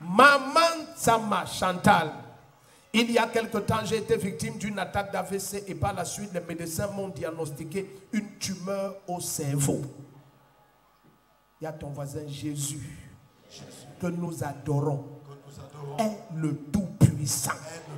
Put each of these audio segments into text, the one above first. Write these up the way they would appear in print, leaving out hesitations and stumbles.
Maman Tsama Chantal, il y a quelque temps, j'ai été victime d'une attaque d'AVC et par la suite, les médecins m'ont diagnostiqué une tumeur au cerveau. Il y a ton voisin Jésus, que nous adorons, est le Tout-Puissant.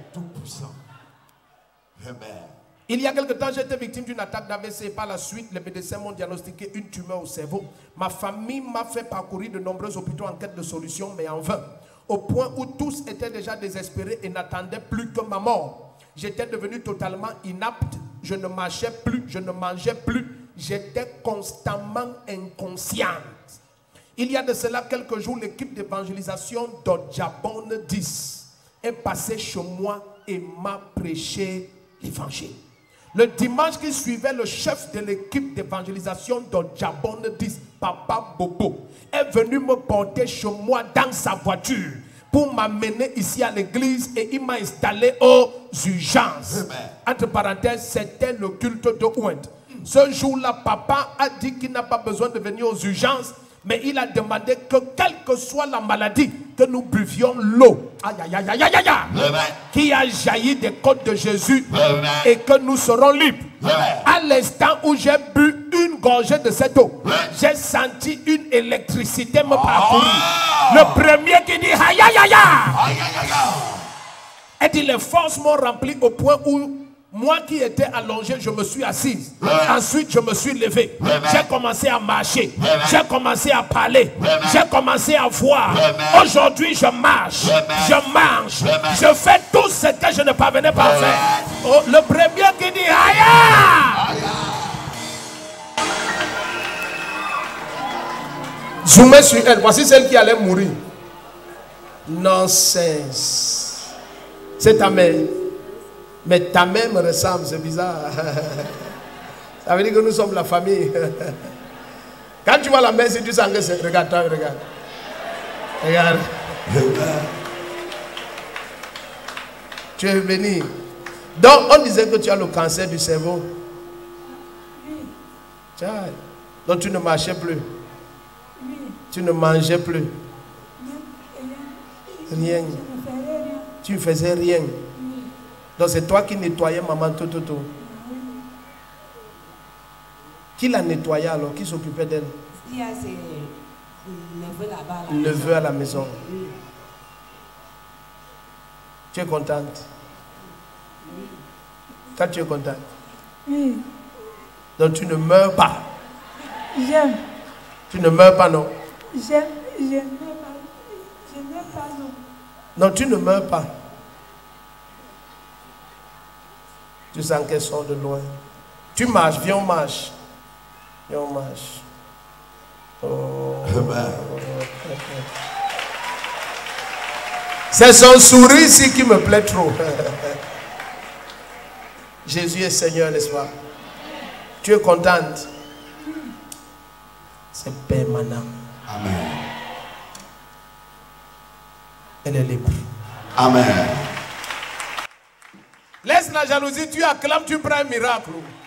Il y a quelque temps, j'ai été victime d'une attaque d'AVC et par la suite, les médecins m'ont diagnostiqué une tumeur au cerveau. Ma famille m'a fait parcourir de nombreux hôpitaux en quête de solutions, mais en vain. Au point où tous étaient déjà désespérés et n'attendaient plus que ma mort. J'étais devenu totalement inapte, je ne marchais plus, je ne mangeais plus, j'étais constamment inconsciente. Il y a de cela quelques jours, l'équipe d'évangélisation d'Odjabone 10 est passée chez moi et m'a prêché l'évangile. Le dimanche qui suivait, le chef de l'équipe d'évangélisation d'Odjabone 10, Papa Bobo, est venu me porter chez moi dans sa voiture pour m'amener ici à l'église et il m'a installé aux urgences. Entre parenthèses, c'était le culte de Oued. Ce jour-là, papa a dit qu'il n'a pas besoin de venir aux urgences, mais il a demandé que, quelle que soit la maladie, que nous buvions l'eau qui a jailli des côtes de Jésus et que nous serons libres. À l'instant où j'ai bu une gorgée de cette eau, j'ai senti une électricité me parcourir. Le premier qui dit aïe aïe aïe aïe, et dit les forces m'ont rempli au point où moi qui étais allongé, je me suis assise. Ensuite, je me suis levé. J'ai commencé à marcher. J'ai commencé à parler. J'ai commencé à voir. Aujourd'hui, je marche. Je mange. Je fais tout ce que je ne parvenais pas à faire. Oh, le premier qui dit aïe! Zoomez sur elle. Voici celle qui allait mourir. Nonsense. C'est ta mère. Mais ta mère me ressemble, c'est bizarre. Ça veut dire que nous sommes la famille. Quand tu vois la mère, si tu sens que c'est... Regarde, toi, regarde. Regarde. Tu es béni. Donc, on disait que tu as le cancer du cerveau. Donc, tu ne marchais plus. Tu ne mangeais plus. Rien. Tu ne faisais rien. Donc c'est toi qui nettoyais maman tout. Qui la nettoyait alors? Qui s'occupait d'elle? Neveu à la maison. Tu es contente? Quand tu es contente? Oui. Donc tu ne meurs pas? J'aime. Tu ne meurs pas, non? J'aime pas, non. Non, tu ne meurs pas. Tu sens qu'elle sort de loin. Tu marches, viens, on marche. Viens, on marche. Oh. C'est son sourire ici qui me plaît trop. Jésus est Seigneur, n'est-ce pas? Tu es contente? C'est permanent. Amen. Elle est libre. Amen. Laisse la jalousie, tu acclames, tu prends un miracle.